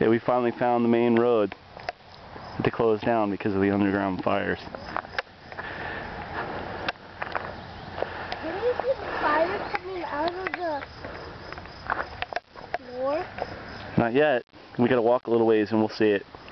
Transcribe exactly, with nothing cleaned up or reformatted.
Okay, we finally found the main road to close down because of the underground fires. Can you see the fire coming out of the floor? Not yet. We gotta walk a little ways and we'll see it.